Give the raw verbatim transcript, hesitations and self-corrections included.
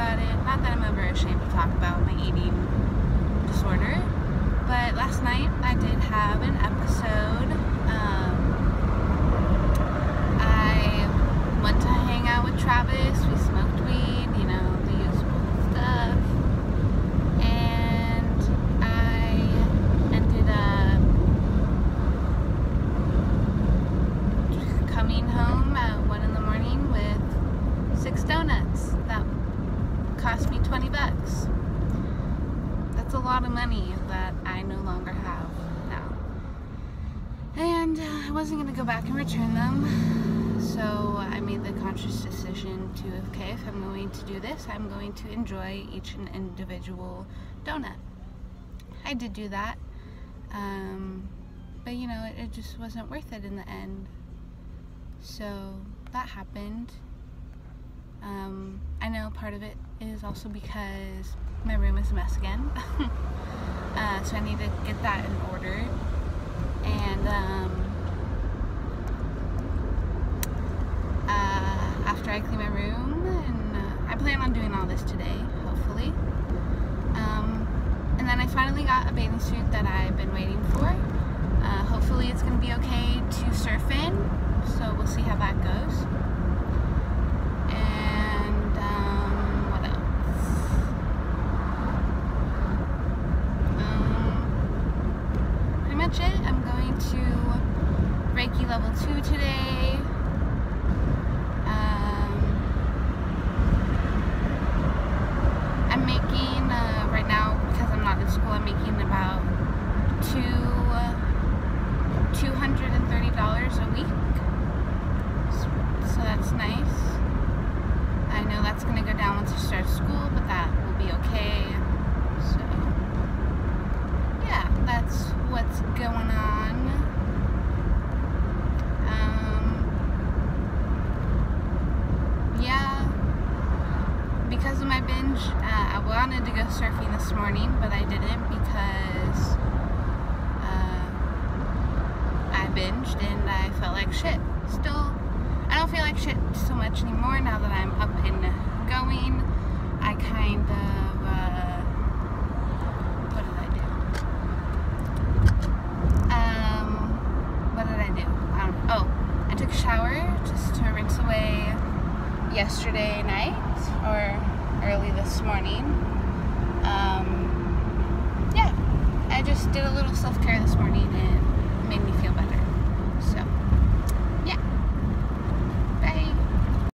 about it. Not that I'm ever ashamed to talk about my eating disorder, but last night I did have an episode. Um, I went to hang out with Travis. We smoked weed, you know, the usual stuff. And I ended up coming home at one in the morning with six donuts. That cost me twenty bucks. That's a lot of money that I no longer have now. And uh, I wasn't going to go back and return them. So I made the conscious decision to, okay, if I'm going to do this, I'm going to enjoy each and individual donut. I did do that. Um, but you know, it, it just wasn't worth it in the end. So that happened. Um, I know part of it is also because my room is a mess again. uh, so I need to get that in order. And um, uh, after I clean my room, and uh, I plan on doing all this today, hopefully. Um, and then I finally got a bathing suit that I've been waiting for. Uh, hopefully it's going to be okay to surf in, so we'll see how that goes. It. I'm going to Reiki level two today. Um, I'm making, uh, right now, because I'm not in school, I'm making about two, two hundred thirty dollars a week. So that's nice. I know that's going to go down once I start school, but that will be okay. So, yeah, that's what's going on. Um, yeah, because of my binge, uh, I wanted to go surfing this morning, but I didn't because uh, I binged and I felt like shit. Still, I don't feel like shit so much anymore now that I'm up and going. I kind of, uh, what did I do? What did I do? I don't know. Oh, I took a shower just to rinse away yesterday night or early this morning. Um, yeah, I just did a little self-care this morning and it made me feel better.